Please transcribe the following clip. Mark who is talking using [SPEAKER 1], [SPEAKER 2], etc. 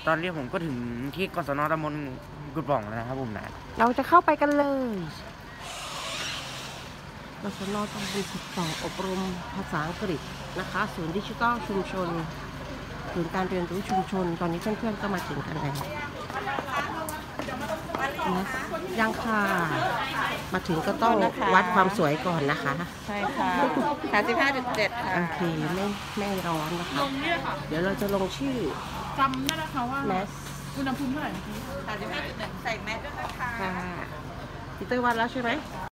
[SPEAKER 1] ตอนนี้ผมก็ถึงที่กศน.ตำบลกุดป่องแล้วนะครับผมนะ
[SPEAKER 2] เราจะเข้าไปกันเลยกศน.ตำบลกุดป่องอบรมภาษาอังกฤษนะคะศูนย์ดิจิทัลชุมชนศูนย์การเรียนรู้ชุมชนตอนนี้เพื่อนๆก็มาถึงกันแล้วนะยังค่ะมาถึงก็ต้องวัดความสวยก่อนนะคะ
[SPEAKER 3] ใช่ค่ะ35.7ค่ะ
[SPEAKER 2] โอเคไม่ร้อนนะคะเดี๋ยวเราจะลงชื่อ
[SPEAKER 4] จำได้นะคะว่า
[SPEAKER 2] แมส
[SPEAKER 4] อุณหภูมิเท่าไหร่เมื่อกี้
[SPEAKER 3] 35.1ใส่แมสด้วยนะคะ
[SPEAKER 2] ค่ะพี่เต้ยวัดแล้วใช่ไหม